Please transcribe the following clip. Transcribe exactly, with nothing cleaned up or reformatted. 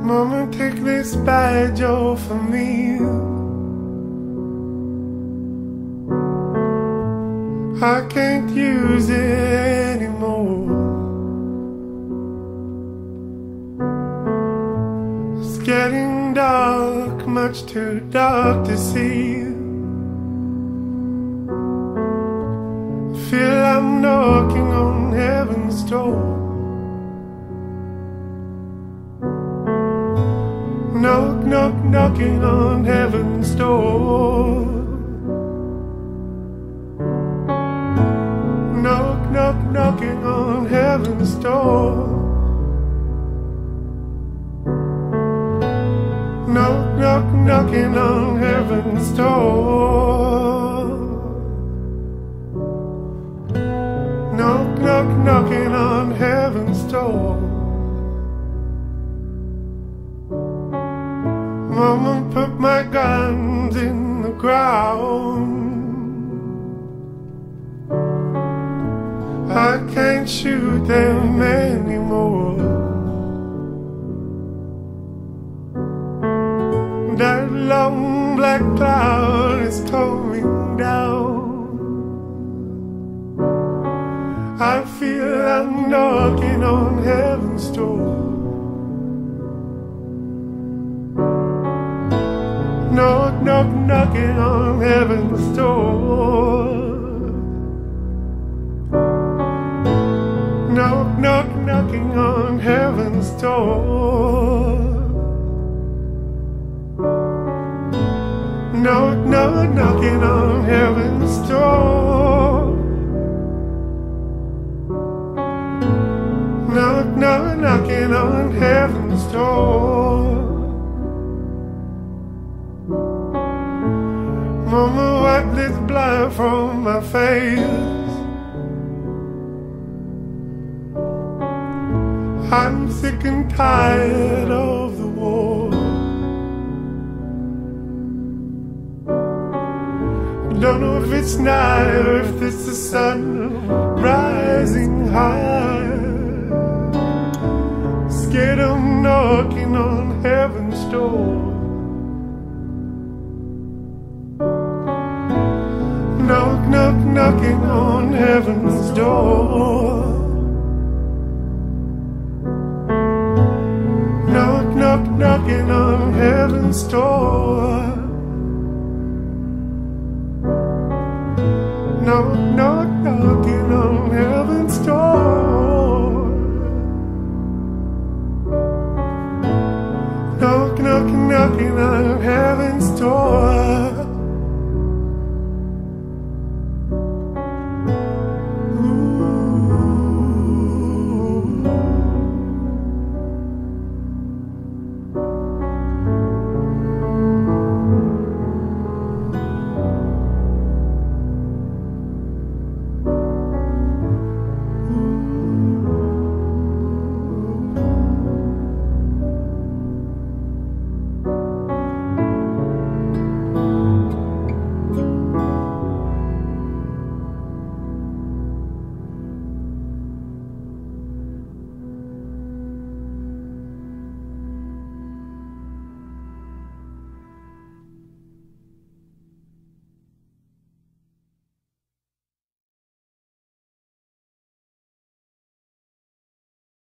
Mama, take this badge off of me. I can't use it anymore. It's getting dark, much too dark to see. I feel I'm knocking on heaven's door. Knock, knock, knocking on heaven's door. Knock, knock, knocking on heaven's door. Knock, knock, knocking on heaven's door. Knock, knock, knocking on heaven's door. Mama, put my guns in the ground. I can't shoot them anymore. That long black cloud is coming down. I feel I'm knocking on heaven's door. Knock, knock, knocking on heaven's door. Knock, knock, knocking on heaven's door. Knock, knock, knocking on heaven's door. Knock, knock, knocking on heaven's door. Mama, wipe this blood from my face. I'm sick and tired of the war. Don't know if it's night or if it's the sun rising high. Scared of knocking on heaven's door. Knock, knock, knocking on heaven's door. Knock, knock, knocking on heaven's door.